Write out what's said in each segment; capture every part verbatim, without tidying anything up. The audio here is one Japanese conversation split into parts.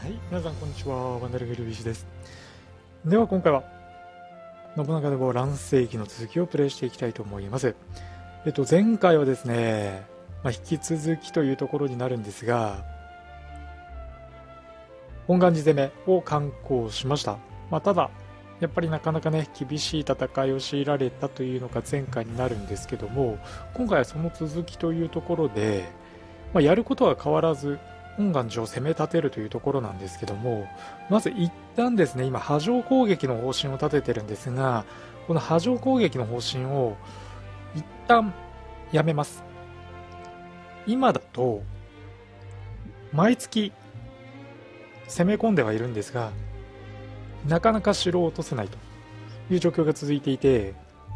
はい、皆さんこんにちは。ワンダルゲルビシです。では今回は信長でも乱世紀の続きをプレイしていきたいと思います。えっと前回はですね、まあ、引き続きというところになるんですが、本願寺攻めを敢行しました。まあ、ただやっぱりなかなかね厳しい戦いを強いられたというのが前回になるんですけども、今回はその続きというところで、まあ、やることは変わらず本願寺を攻め立てるというところなんですけども、まず一旦ですね、今波状攻撃の方針を立ててるんですが、この波状攻撃の方針を一旦やめます。今だと毎月攻め込んではいるんですが、なかなか城を落とせないという状況が続いていて、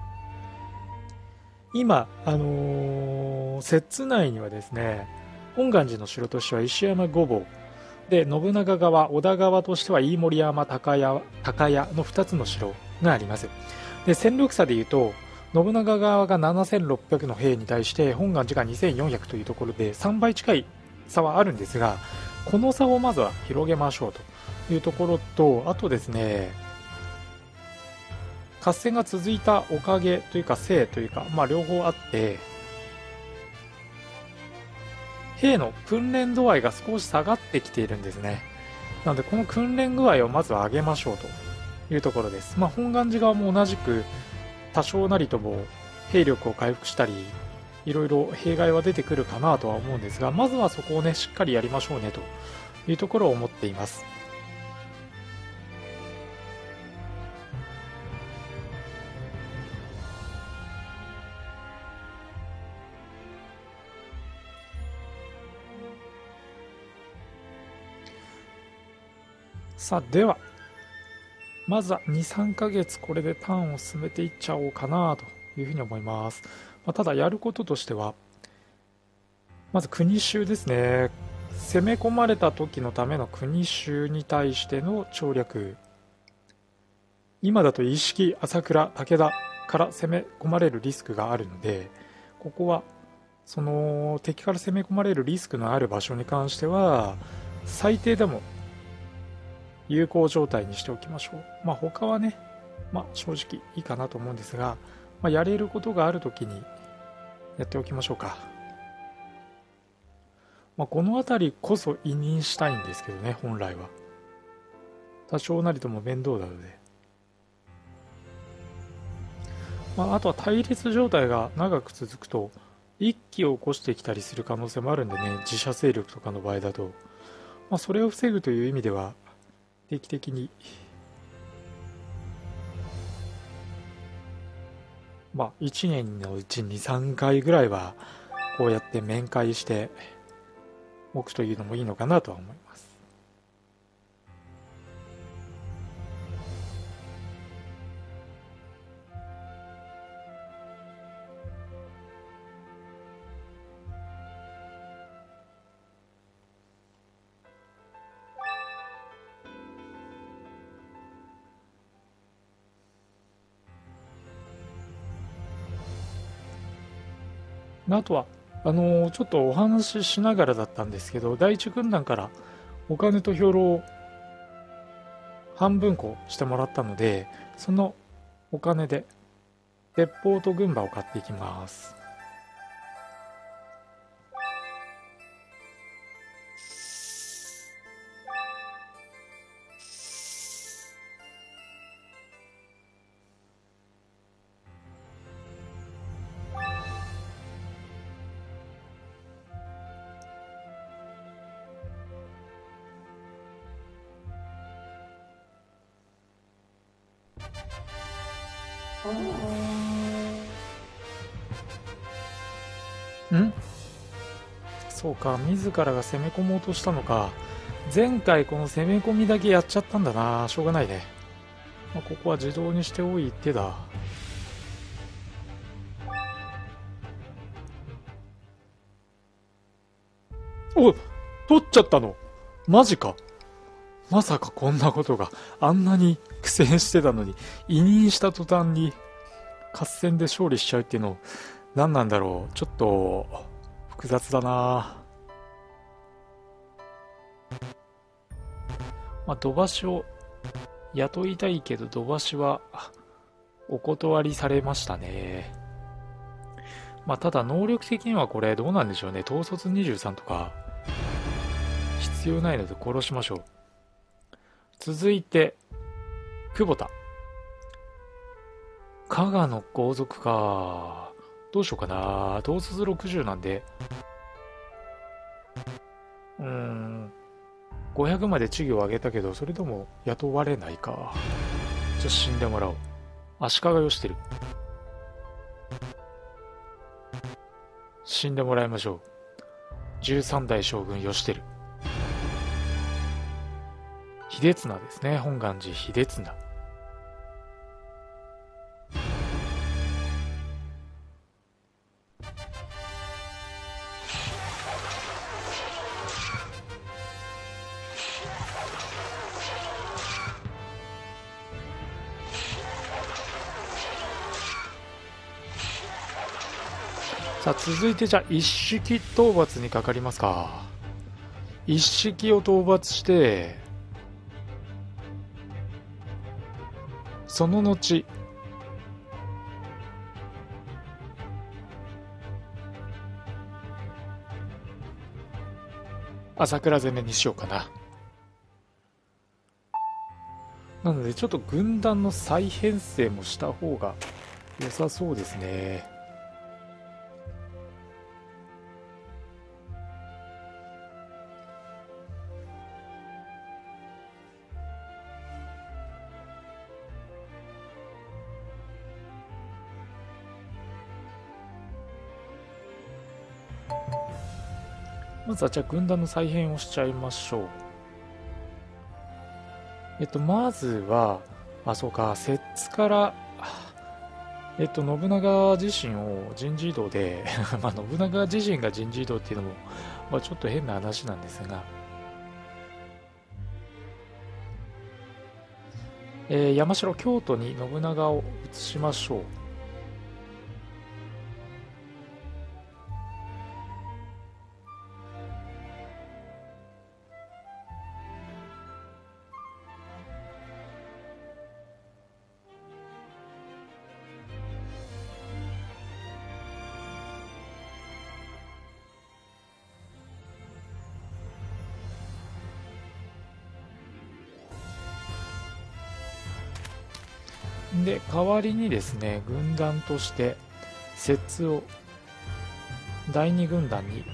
今、あのー、摂津内にはですね、本願寺の城としては石山御坊で、信長側、織田側としては飯盛山、高谷高谷のふたつの城があります。で、戦力差でいうと信長側がななせんろっぴゃくの兵に対して本願寺がにせんよんひゃくというところでさんばい近い差はあるんですが、この差をまずは広げましょうというところと、あとですね、合戦が続いたおかげというかせいというか、まあ両方あって、兵の訓練度合いが少し下がってきているんですね。なのでこの訓練具合をまずは上げましょうというところです。まあ、本願寺側も同じく多少なりとも兵力を回復したり、いろいろ弊害は出てくるかなとは思うんですが、まずはそこをねしっかりやりましょうねというところを思っています。さあ、ではまずはにさんかげつこれでターンを進めていっちゃおうかなというふうに思います。まあ、ただやることとしては、まず国衆ですね。攻め込まれた時のための国衆に対しての調略。今だと一色、朝倉、武田から攻め込まれるリスクがあるので、ここはその敵から攻め込まれるリスクのある場所に関しては最低でも有効状態にしておきましょう。まあ他はね、まあ正直いいかなと思うんですが、まあ、やれることがあるときにやっておきましょうか。まあ、この辺りこそ委任したいんですけどね、本来は。多少なりとも面倒なので。まあ、あとは対立状態が長く続くと一揆を起こしてきたりする可能性もあるんでね、自社勢力とかの場合だと、まあ、それを防ぐという意味では定期的に、まあ、いちねんのうちに、さんかいぐらいはこうやって面会しておくというのもいいのかなとは思います。あとはあのーちょっとお話ししながらだったんですけど、第一軍団からお金と兵糧を半分こしてもらったので、そのお金で鉄砲と軍馬を買っていきます。んそうか、自らが攻め込もうとしたのか。前回この攻め込みだけやっちゃったんだな。しょうがないね。まあ、ここは自動にしておいてだ。お、取っちゃったの。マジか。まさかこんなことが。あんなに苦戦してたのに、委任した途端に合戦で勝利しちゃうっていうの、何なんだろう。ちょっと複雑だな。 まあ、土橋を雇いたいけど土橋はお断りされましたね。まあ、ただ能力的にはこれどうなんでしょうね。統率にじゅうさんとか必要ないので殺しましょう。続いて久保田。加賀の豪族か。どうしようかな。統率ろくじゅうなんでうーんごひゃくまで地位を上げたけど、それでも雇われないか。じゃあ死んでもらおう。足利よしてる。死んでもらいましょう。じゅうさん代将軍よしてる。秀綱ですね。本願寺秀綱。さあ続いてじゃあ一式討伐にかかりますか。一式を討伐してその後朝倉攻めにしようかな。なのでちょっと軍団の再編成もした方が良さそうですね。まずはじゃあ軍団の再編をしちゃいましょう。えっとまずはあそうか摂津からえっと信長自身を人事異動でまあ信長自身が人事異動っていうのも、まあ、ちょっと変な話なんですが、えー、山城京都に信長を移しましょう。で代わりにですね軍団として摂津をだいに軍団に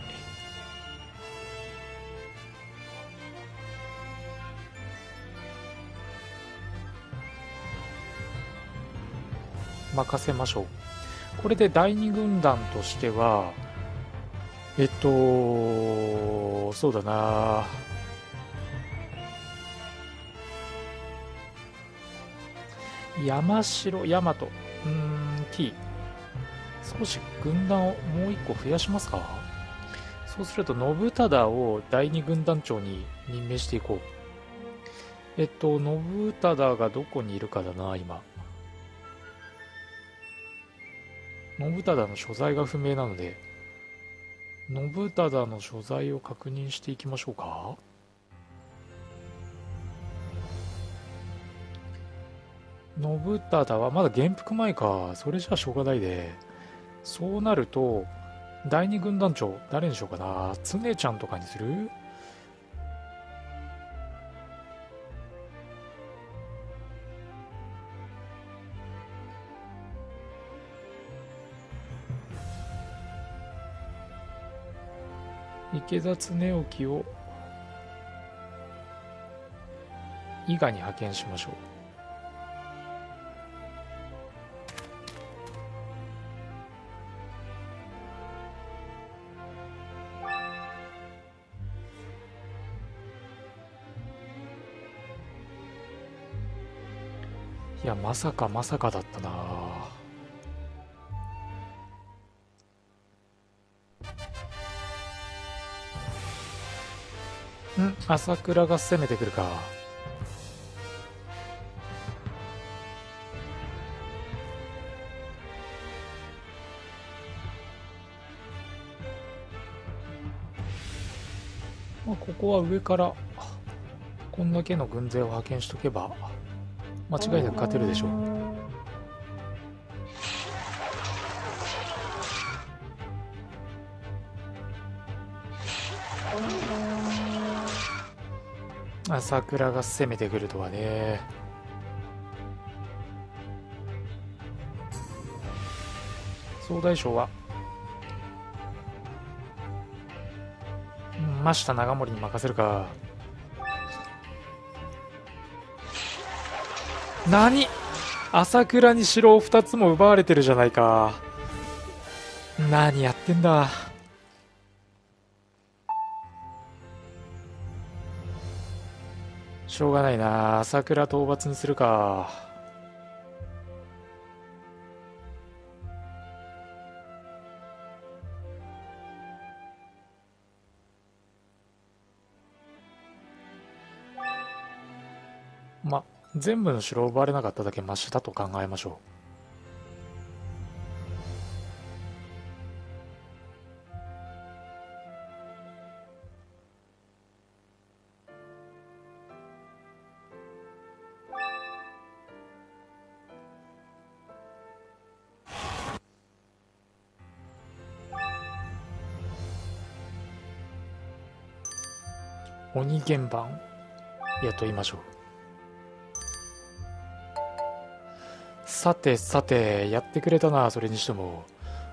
任せましょう。これでだいに軍団としてはえっとそうだな山城大和うーん T 少し軍団をもう一個増やしますか。そうすると信忠をだいに軍団長に任命していこう。えっと信忠がどこにいるかだな今。信忠の所在が不明なので信忠の所在を確認していきましょうか。信忠はまだ元服前か。それじゃあしょうがないで、そうなるとだいに軍団長誰にしようかな。常ちゃんとかにする。池田恒興を伊賀に派遣しましょう。いやまさかまさかだったな。ん朝倉が攻めてくるか。まあここは上からこんだけの軍勢を派遣しとけば間違いなく勝てるでしょう。朝倉が攻めてくるとはね。総大将は真下長森に任せるか。何、朝倉に城をふたつも奪われてるじゃないか。何やってんだ。しょうがないな、朝倉討伐にするか。ま、全部の城を奪われなかっただけマシだと考えましょう。鬼原版やっと言いましょう。さてさて、やってくれたな。それにしても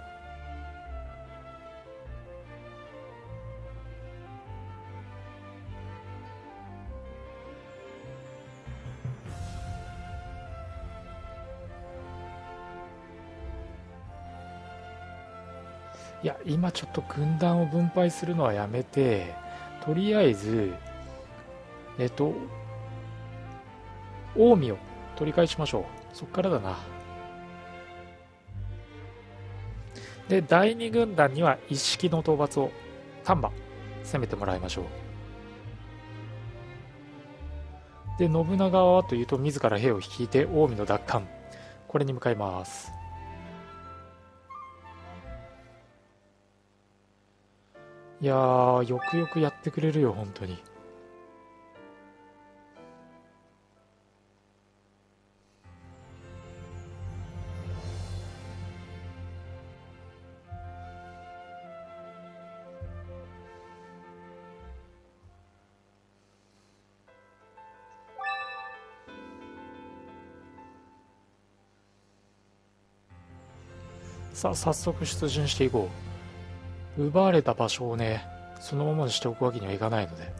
いや、今ちょっと軍団を分配するのはやめて、とりあえずえっと近江を取り返しましょう。そっからだな。で、第二軍団には一式の討伐を丹波攻めてもらいましょう。で、信長はというと自ら兵を率いて近江の奪還、これに向かいます。いやー、よくよくやってくれるよ本当に。さあ、早速出陣していこう。奪われた場所をね、そのままにしておくわけにはいかないので。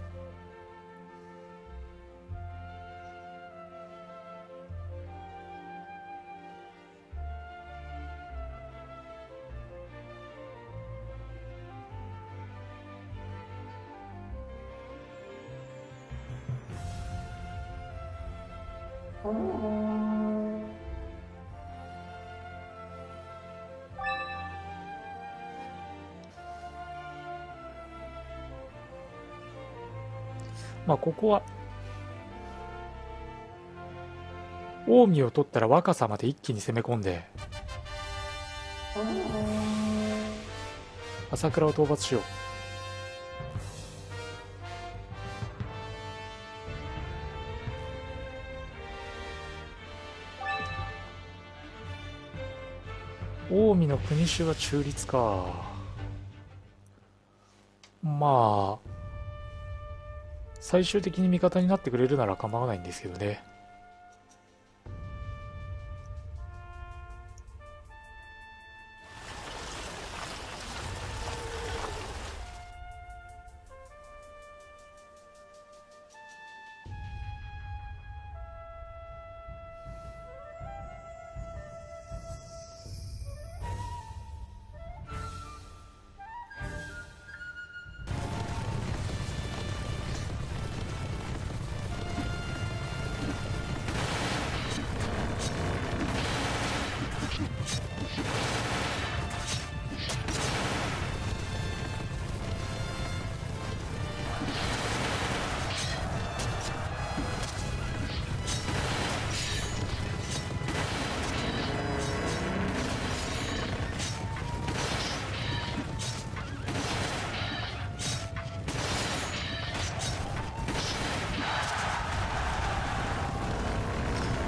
まあここは近江を取ったら若狭まで一気に攻め込んで朝倉を討伐しよう。近江の国主は中立か。まあ最終的に味方になってくれるなら構わないんですけどね。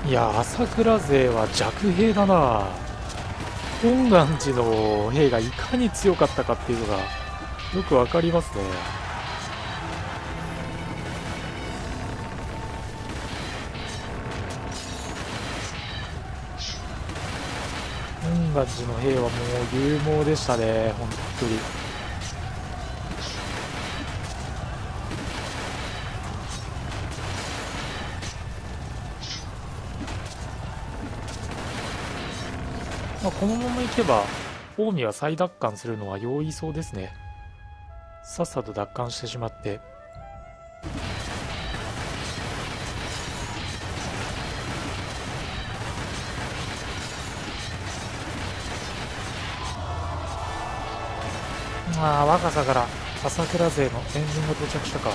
いや、朝倉勢は弱兵だな。本願寺の兵がいかに強かったかっていうのがよくわかりますね。本願寺の兵はもう勇猛でしたね、本当に。まあ、このままいけば近江は再奪還するのは容易そうですね。さっさと奪還してしまって、ああ、若さから朝倉勢の援軍が到着したか。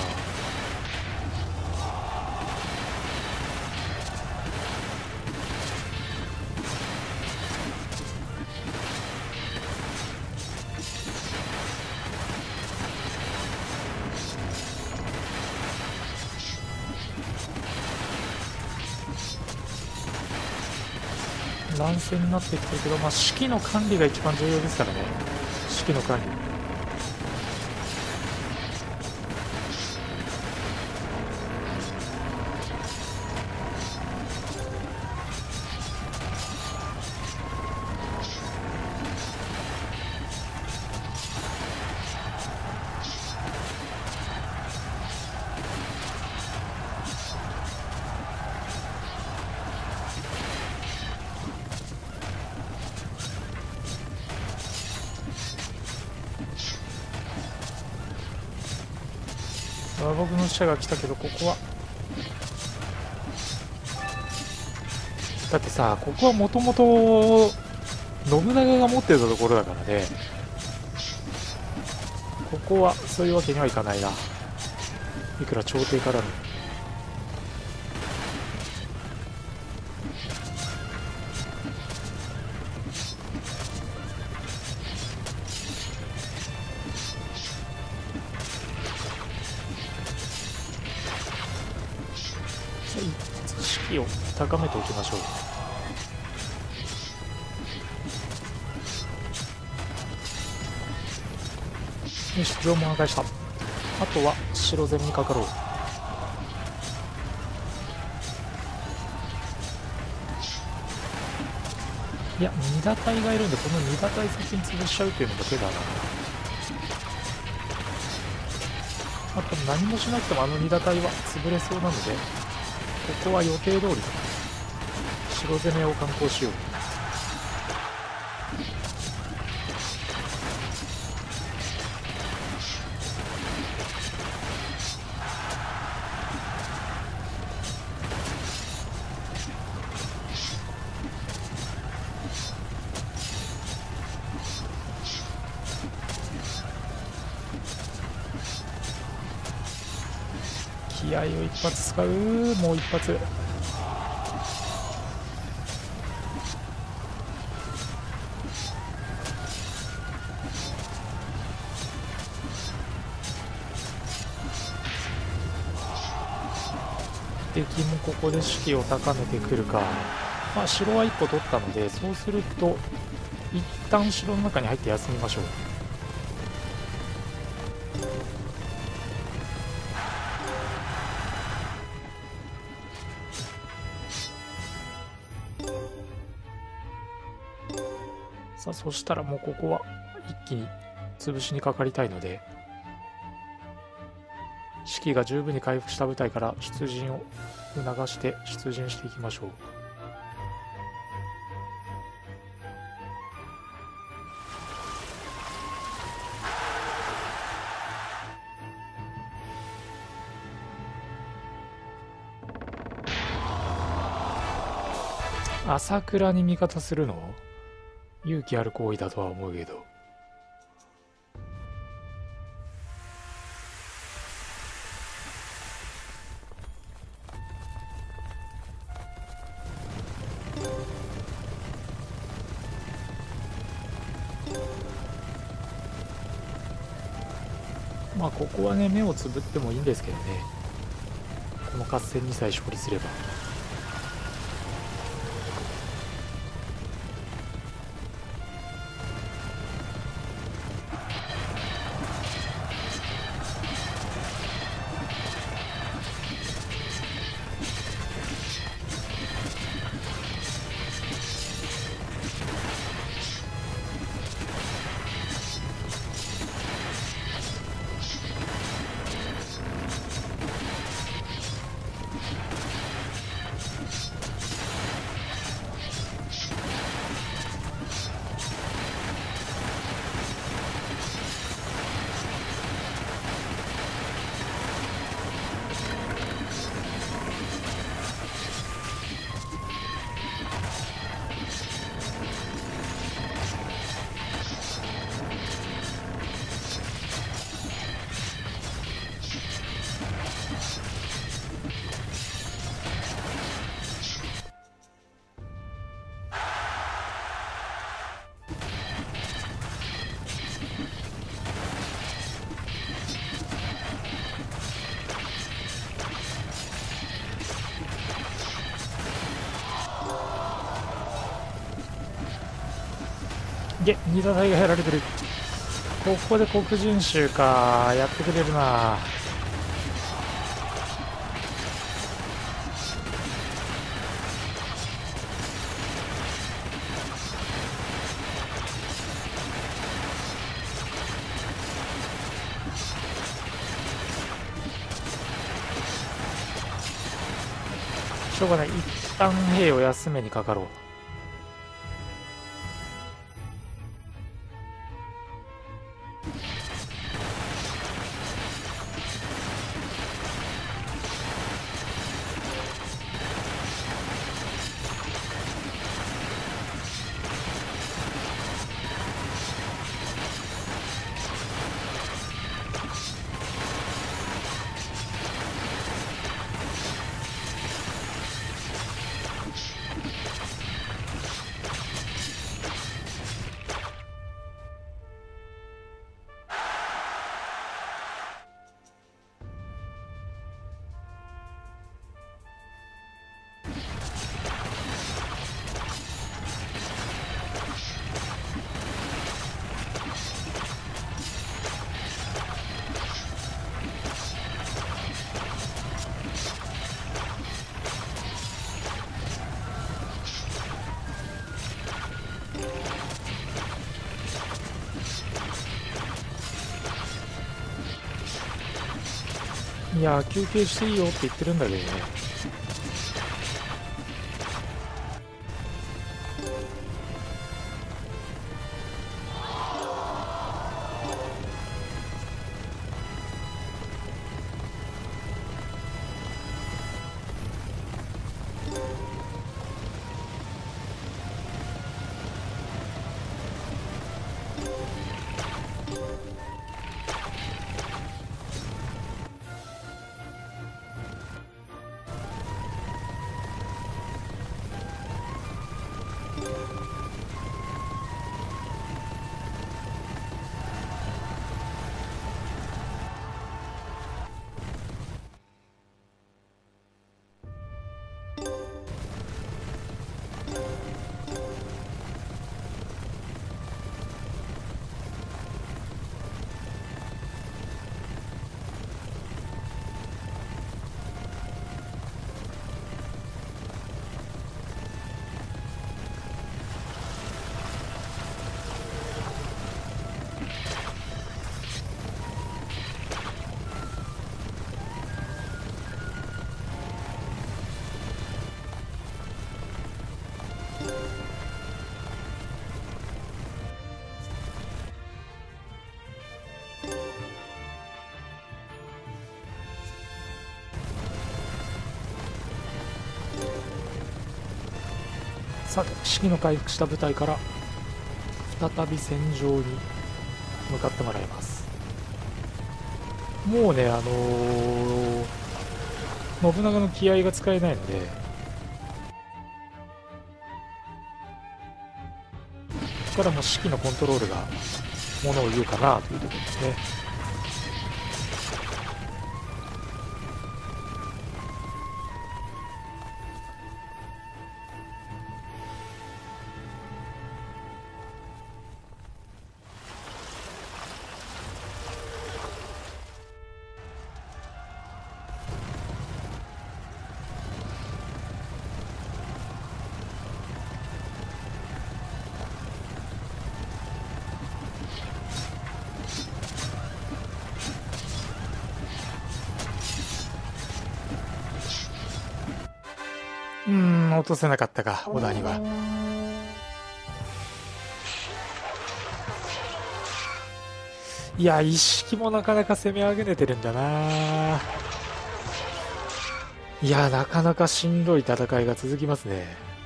乱戦になってきてるけど、まあ、士気の管理が一番重要ですからね。士気の管理。僕の使者が来たけど、ここはだってさ、ここはもともと信長が持ってたところだからね。ここはそういうわけにはいかないな、いくら朝廷からの。士気を高めておきましょう。よし、城門破壊した。あとは城攻めにかかろう。いや、二打隊がいるんで、この二打隊先に潰しちゃうっていうのだけだな。あと何もしなくてもあの二打隊は潰れそうなので、ここは予定通り城攻めを敢行しよう。気合を一発使う。もう一発。敵もここで士気を高めてくるか。まあ城はいっこ取ったので、そうすると一旦城の中に入って休みましょう。さあ、そしたらもうここは一気に潰しにかかりたいので、士気が十分に回復した部隊から出陣を促して出陣していきましょう。朝倉に味方するの勇気ある行為だとは思うけど。まあここはね、目をつぶってもいいんですけどね、この合戦にさえ勝利すれば。 げ、二打隊がやられてる。ここで黒人衆か、やってくれるな。しょうがない、一旦兵を休めにかかろう。いや休憩していいよって言ってるんだけどね。さて士気の回復した部隊から再び戦場に向かってもらいます。もうねあのー、信長の気合が使えないので、ここからもう士気のコントロールがものを言うかなというところですね。うーん、落とせなかったか、小田には。いや、一式もなかなか攻め上げれてるんだな。いや、なかなかしんどい戦いが続きますね。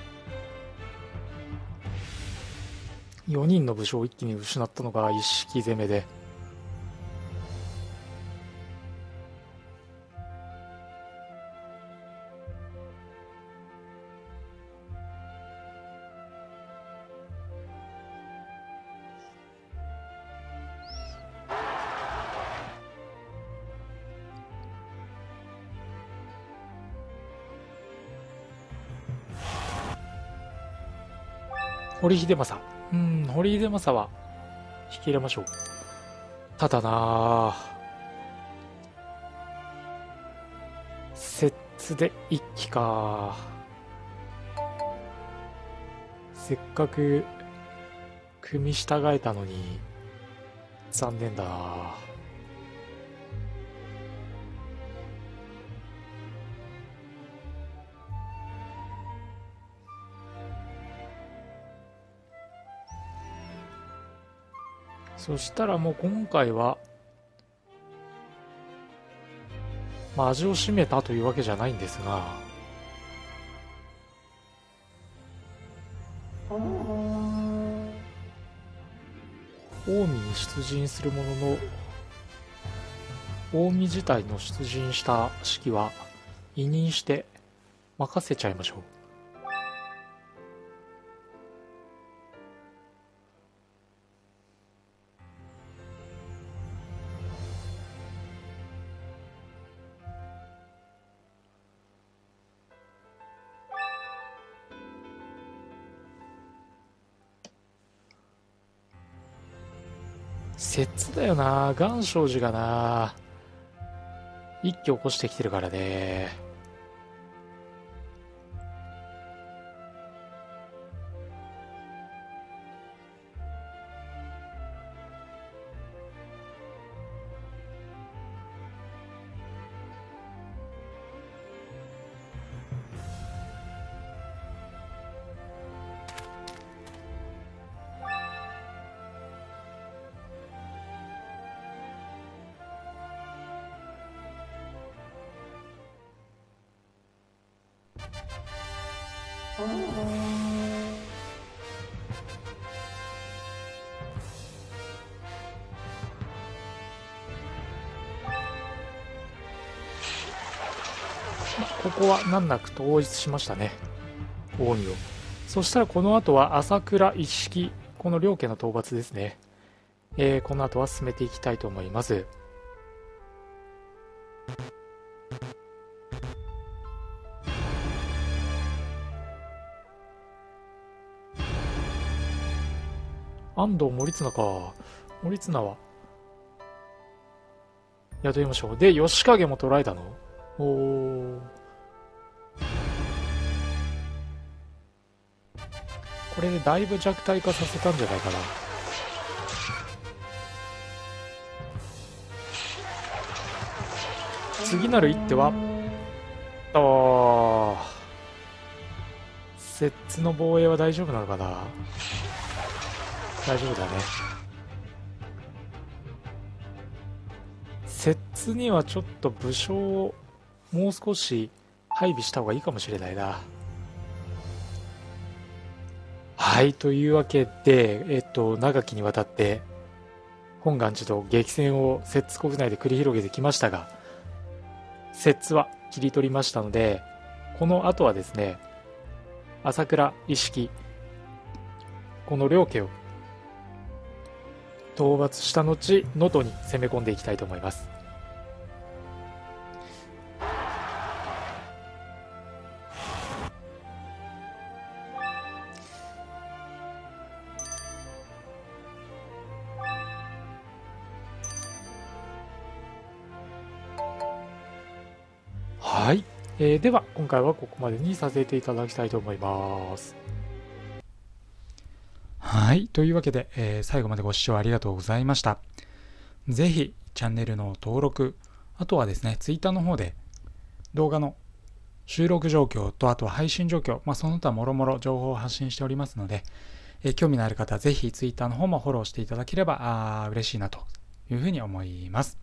よにんの武将を一気に失ったのが一式攻めで。堀秀政うん、堀出正は引き入れましょう。ただなあ、摂津で一騎か。せっかく組み従えたのに残念だな。そしたらもう今回は、まあ、味を占めたというわけじゃないんですが、近江に出陣するものの、近江自体の出陣した指揮は委任して任せちゃいましょう。摂津だよな、元昌寺がな、一挙起こしてきてるからね。ここは難なく統一しましたね、近江を。そしたらこの後は朝倉一式、この両家の討伐ですね。えー、この後は進めていきたいと思います。安藤盛綱か。盛綱は雇いましょう。で、吉影も捕らえたの？おー。これでだいぶ弱体化させたんじゃないかな。次なる一手は、ああ、摂津の防衛は大丈夫なのかな。大丈夫だね。摂津にはちょっと武将をもう少し配備した方がいいかもしれないな。はい、というわけで、えっと、長きにわたって本願寺と激戦を摂津国内で繰り広げてきましたが、摂津は切り取りましたので、この後はですね、朝倉一式、この両家を討伐した後、能登に攻め込んでいきたいと思います。はい、えー、では今回はここまでにさせていただきたいと思います。はい、というわけで、えー、最後までご視聴ありがとうございました。ぜひチャンネルの登録、あとはですね、ツイッターの方で動画の収録状況と、あとは配信状況、まあ、その他もろもろ情報を発信しておりますので、えー、興味のある方はぜひツイッターの方もフォローしていただければあ嬉しいなというふうに思います。